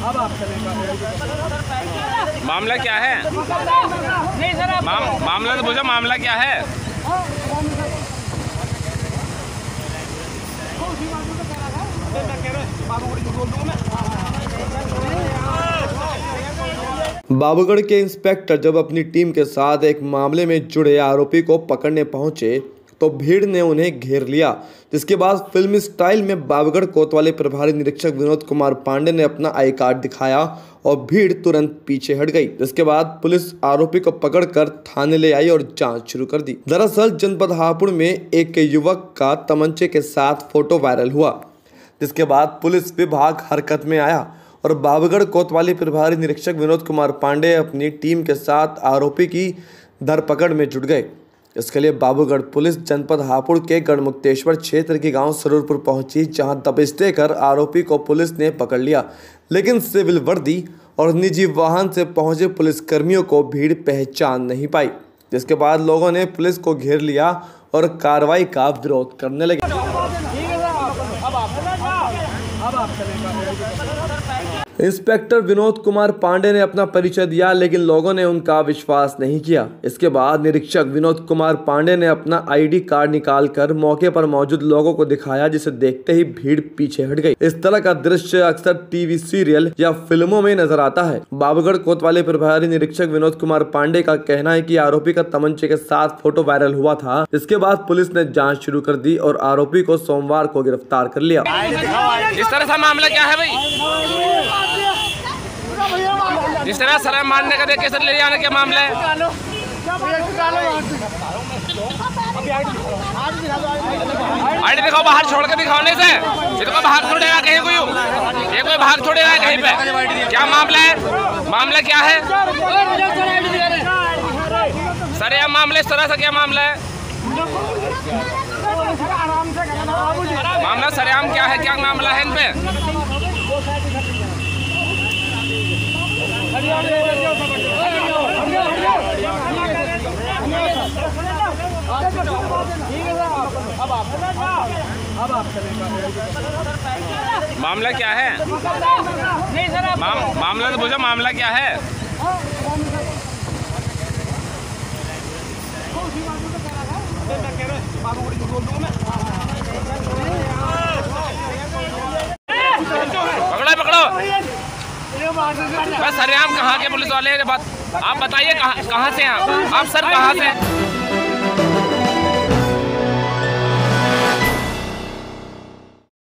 मामला क्या है? मामला तो पूछो, मामला क्या है? बाबूगढ़ के इंस्पेक्टर जब अपनी टीम के साथ एक मामले में जुड़े आरोपी को पकड़ने पहुंचे तो भीड़ ने उन्हें घेर लिया, जिसके बाद फिल्मी स्टाइल में बाबूगढ़ कोतवाली प्रभारी निरीक्षक विनोद कुमार पांडे ने अपना आई कार्ड दिखाया और भीड़ तुरंत पीछे हट गई। जिसके बाद पुलिस आरोपी को पकड़कर थाने ले आई और जांच शुरू कर दी। दरअसल जनपद हापुड़ में एक युवक का तमंचे के साथ फोटो वायरल हुआ, जिसके बाद पुलिस विभाग हरकत में आया और बाबूगढ़ कोतवाली प्रभारी निरीक्षक विनोद कुमार पांडे अपनी टीम के साथ आरोपी की धरपकड़ में जुट गए। इसके लिए बाबूगढ़ पुलिस जनपद हापुड़ के गढ़मुक्तेश्वर क्षेत्र के गांव सरूरपुर पहुंची, जहां दबिश कर आरोपी को पुलिस ने पकड़ लिया, लेकिन सिविल वर्दी और निजी वाहन से पहुंचे पुलिसकर्मियों को भीड़ पहचान नहीं पाई, जिसके बाद लोगों ने पुलिस को घेर लिया और कार्रवाई का विरोध करने लगे। इंस्पेक्टर विनोद कुमार पांडे ने अपना परिचय दिया, लेकिन लोगों ने उनका विश्वास नहीं किया। इसके बाद निरीक्षक विनोद कुमार पांडे ने अपना आईडी कार्ड निकालकर मौके पर मौजूद लोगों को दिखाया, जिसे देखते ही भीड़ पीछे हट गई। इस तरह का दृश्य अक्सर टीवी सीरियल या फिल्मों में नजर आता है। बाबूगढ़ कोतवाली प्रभारी निरीक्षक विनोद कुमार पांडे का कहना है कि आरोपी का तमंचे के साथ फोटो वायरल हुआ था। इसके बाद पुलिस ने जाँच शुरू कर दी और आरोपी को सोमवार को गिरफ्तार कर लिया। इस तरह का मामला क्या है भाई? जिस तरह सलाम मारने का केस ले जाने का मामला है। आईडी दिखाओ, बाहर छोड़ के दिखाने से ये तो बाहर छोड़ेगा कहीं कोई, ये कोई बाहर छोड़ेगा कहीं पे? क्या मामला है? मामला क्या है सर? यह मामला इस तरह से क्या मामला है? मामला सरेआम क्या है? क्या मामला है इन पे? मामला क्या है? मामला तो पूछो, मामला क्या है? पकड़ो पकड़ो। बस सरेआम कहाँ के पुलिस वाले हैं? आप बताइए कहाँ से हैं आप सर? कहाँ से?